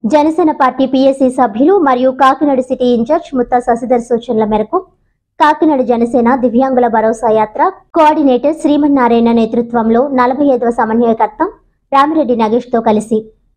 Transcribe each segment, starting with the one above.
Janasena party PSC సభ్యులు మరియు Kakinada city incharge Mutta Sasidhar సూచనల మేరకు కాకినాడ జనసేన దివ్యాంగుల భరోసా యాత్ర కోఆర్డినేటర్ శ్రీమన్నారాయణ నేతృత్వంలో 45వ సమన్వయకర్త రామిరెడ్డి నగేష్ తో కలిసి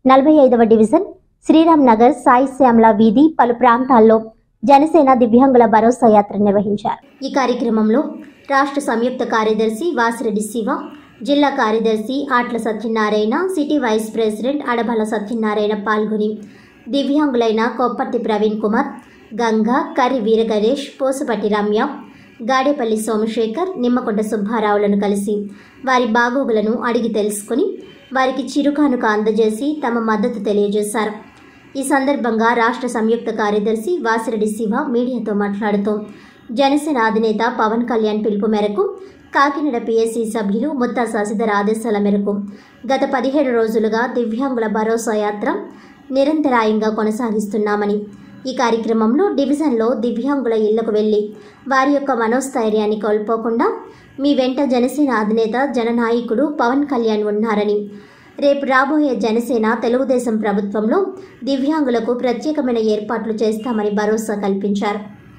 45వ డివిజన్ శ్రీరామ్ నగర్ సాయి శ్యామల వీధి పలు ప్రాంతాల్లో జనసేన దివ్యాంగుల భరోసా యాత్ర నిర్వహించారు। ఈ కార్యక్రమంలో రాష్ట్ర సంయుక్త కార్యదర్శి వాసిరెడ్డి శివ, జిల్లా కార్యదర్శి Atla Satyanarayana, city vice president Adabala Satyanarayana పాల్గొని దివ్యాంగులైన కొప్పర్తి ప్రవీణ్ కుమార్, గంగా, కర్రి వీరగణేష్, పోసపట్టి రమ్య, గాడేపల్లి సోమశేఖర్, నిమ్మకొండ సుబ్బారావులను కలిసి వారి బాగోగులను అడిగి తెలుసుకుని వారికి చిరుకానుక అందజేసి తమ మద్దతు తెలియజేశారు। ఈ సందర్భంగా రాష్ట్ర సంయుక్త కార్యదర్శి వాసిరెడ్డి శివ మీడియాతో మాట్లాడుతూ జనసేన అధినేత పవన్ కళ్యాణ్ పిలుపు మేరకు కాకినాడ పీఎస్సీ సభ్యులు ముత్తా శశిధర్ ఆదేశాల మేరకు గత 17 రోజులుగా దివ్యాంగుల భరోసా యాత్ర నిరంతరాయంగా కొనసాగిస్తున్నామని, ఈ కార్యక్రమంలో డివిజన్లో దివ్యాంగుల ఇళ్లకు వెళ్లి వారి యొక్క మనోస్థైర్యాన్ని కోల్పోకుండా మీ వెంట జనసేన అధినేత జననాయకుడు పవన్ కళ్యాణ్ ఉన్నారని, రేపు రాబోయే జనసేన తెలుగుదేశం ప్రభుత్వంలో దివ్యాంగులకు ప్రత్యేకమైన ఏర్పాట్లు చేస్తామని భరోసా కల్పించారు।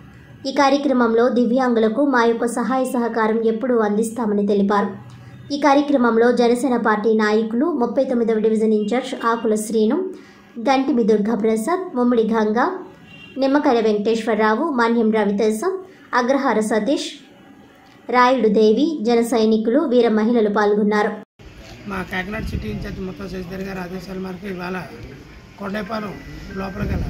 ఈ కార్యక్రమంలో దివ్యాంగులకు మా యొక్క సహాయ సహకారం ఎప్పుడూ అందిస్తామని తెలిపారు। ఈ కార్యక్రమంలో జనసేన పార్టీ నాయకులు 39వ డివిజన్ ఇన్ఛార్జ్ ఆకుల శ్రీను, గంటిమి దుర్గాప్రసాద్, ముమ్మిడి గంగా, నిమ్మకాయ వెంకటేశ్వరరావు, మాన్యం రవితేజ, అగ్రహార సతీష్, రాయుడు దేవి, జన సైనికులు, వీర మహిళలు పాల్గొన్నారు। మా కాకినాడ సిటీ ఇన్ఛార్జ్ ముత్తా శశిధర్ గారి ఆదేశాల మేరకు ఇవాళ కొండేపాలెం లోపల గల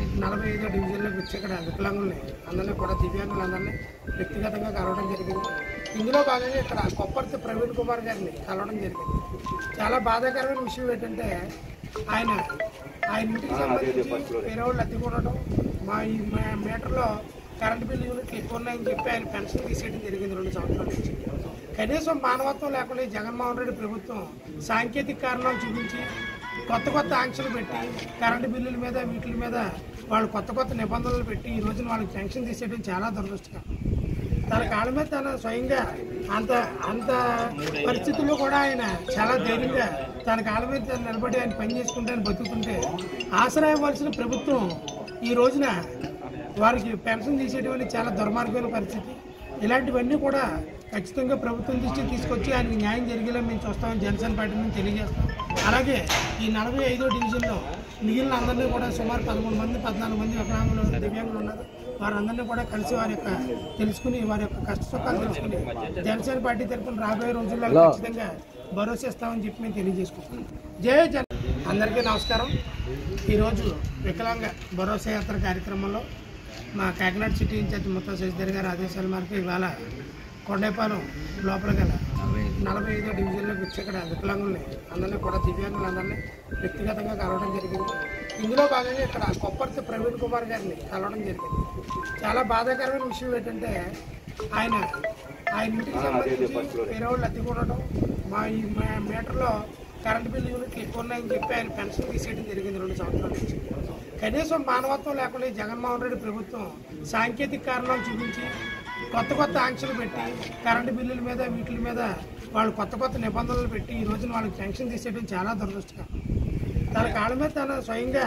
45వ డివిజన్లోకి వచ్చి ఇక్కడ వికలాంగుల్ని అందరినీ కూడా దివ్యాంగులందరినీ వ్యక్తిగతంగా కలవడం జరిగింది। ఇందులో భాగంగా ఇక్కడ కొప్పర్తి ప్రవీణ్ కుమార్ గారిని కలవడం జరిగింది। చాలా బాధాకరమైన విషయం ఏంటంటే ఆయన ఇంటికి సంబంధించి వేరే వాళ్ళు అద్దె కొనడం, ఈ మీటర్లో కరెంటు బిల్లు యూనిట్లు ఎక్కువ ఉన్నాయని చెప్పి ఆయన పెన్షన్ తీసేయడం జరిగింది 2 సంవత్సరాల నుంచి। కనీసం మానవత్వం లేకుండా జగన్మోహన్ రెడ్డి ప్రభుత్వం సాంకేతిక కారణాలు చూపించి కొత్త ఆంక్షలు పెట్టి కరెంటు బిల్లుల మీద వీటి మీద వాళ్ళు కొత్త నిబంధనలు పెట్టి ఈ రోజున వాళ్ళకి పెన్షన్ తీసేయడం చాలా దురదృష్టకరం। తన కాళ్ళ మీద తన స్వయంగా అంత పరిస్థితుల్లో కూడా ఆయన చాలా ధైర్యంగా తన కాళ్ళ మీద నిలబడి ఆయన పని చేసుకుంటే ఆయన బతుకుతుంటే ఆసరా ఇవ్వాల్సిన ప్రభుత్వం ఈ రోజున వారికి పెన్షన్ తీసేయడం అనేది చాలా దుర్మార్గమైన పరిస్థితి। ఇలాంటివన్నీ కూడా ఖచ్చితంగా ప్రభుత్వం దృష్టికి తీసుకొచ్చి ఆయనకి న్యాయం జరిగేలా మేము చూస్తామని జనసేన పార్టీ నుంచి తెలియజేస్తాం। అలాగే ఈ 45వ డివిజన్లో మిగిలిన అందరినీ కూడా సుమారు 13 మంది 14 మంది వికలాంగులు దివ్యాంగులు ఉన్నారు। వారందరినీ కూడా కలిసి వారి యొక్క తెలుసుకుని వారి యొక్క కష్ట సుఖాలు తెలుసుకుని జనసేన పార్టీ తరఫున రాబోయే రోజుల్లో ఖచ్చితంగా భరోసా ఇస్తామని చెప్పి మేము తెలియజేసుకుంటున్నాం। జై జన అందరికీ నమస్కారం। ఈరోజు వికలాంగ భరోసా యాత్ర కార్యక్రమంలో మా కాకినాడ సిటీ ఇన్ఛార్జ్ ముత్తా శశిధర్ గారి ఆదేశాల మేరకు ఇవాళ కొండేపాలెం లోపల గల 45వ డివిజన్లోకి వచ్చి ఇక్కడ వికలాంగుల్ని అందరినీ కూడా దివ్యాంగులందరినీ వ్యక్తిగతంగా కలవడం జరిగింది। ఇందులో భాగంగా ఇక్కడ కొప్పర్తి ప్రవీణ్ కుమార్ గారిని కలవడం జరిగింది। చాలా బాధాకరమైన విషయం ఏంటంటే ఆయన ఇంటికి సంబంధించి వేరే వాళ్ళు అద్దె కొనడం, ఈ మీటర్లో కరెంటు బిల్లు యూనిట్లు ఎక్కువ ఉన్నాయని చెప్పి ఆయన పెన్షన్ తీసేయడం జరిగింది 2 సంవత్సరాల నుంచి। కనీసం మానవత్వం లేకుండా జగన్మోహన్ రెడ్డి ప్రభుత్వం సాంకేతిక కారణాలు చూపించి కొత్త ఆంక్షలు పెట్టి కరెంటు బిల్లుల మీద వీటి మీద వాళ్ళు కొత్త నిబంధనలు పెట్టి ఈ రోజున వాళ్ళకి పెన్షన్ తీసేయడం చాలా దురదృష్టకరం। తన కాళ్ళ మీద తన స్వయంగా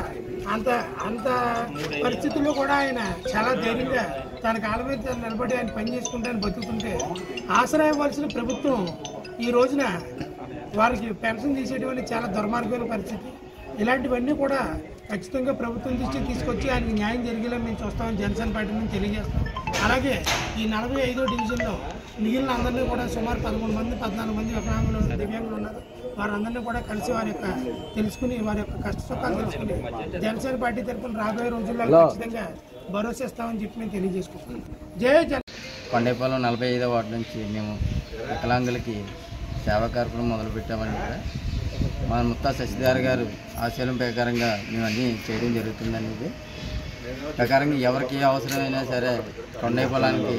అంత పరిస్థితుల్లో కూడా ఆయన చాలా ధైర్యంగా తన కాళ్ళ మీద నిలబడి ఆయన పని చేసుకుంటే ఆయన బతుకుతుంటే ఆసరా ఇవ్వాల్సిన ప్రభుత్వం ఈ రోజున వారికి పెన్షన్ తీసేయడం అనేది చాలా దుర్మార్గమైన పరిస్థితి। ఇలాంటివన్నీ కూడా ఖచ్చితంగా ప్రభుత్వం దృష్టికి తీసుకొచ్చి ఆయనకి న్యాయం జరిగేలా మేము చూస్తామని జనసేన పార్టీ నుంచి తెలియజేస్తాం। అలాగే ఈ 45వ డివిజన్లో మిగిలిన అందరినీ కూడా సుమారు 13 మంది 14 మంది వికలాంగులు దివ్యాంగులు ఉన్నారు। వారందరినీ కూడా కలిసి వారి యొక్క తెలుసుకుని వారి యొక్క కష్ట సుఖాలు తెలుసుకుని జనసేన పార్టీ తరఫున రాబోయే రోజుల్లో ఖచ్చితంగా భరోసా ఇస్తామని చెప్పి మేము తెలియజేసుకుంటున్నాం। జై జన కొండేపాలెం 45వ వార్డు నుంచి మేము వికలాంగులకి సేవా కార్యక్రమం మొదలుపెట్టామని కూడా మా ముత్తా శశిధర్ గారు ఆశయం ప్రకారంగా మేము అన్నీ చేయడం జరుగుతుందని ఇది ప్రకారంగా ఎవరికి అవసరమైనా సరే కొండేపాలెంకి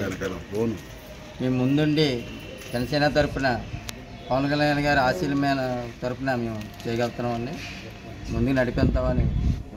మేము ముందుండి జనసేన తరఫున పవన్ కళ్యాణ్ గారి ఆశీర్వాదమైన తరఫున మేము చేయగలుగుతున్నామండి, ముందుకు నడిపిస్తామని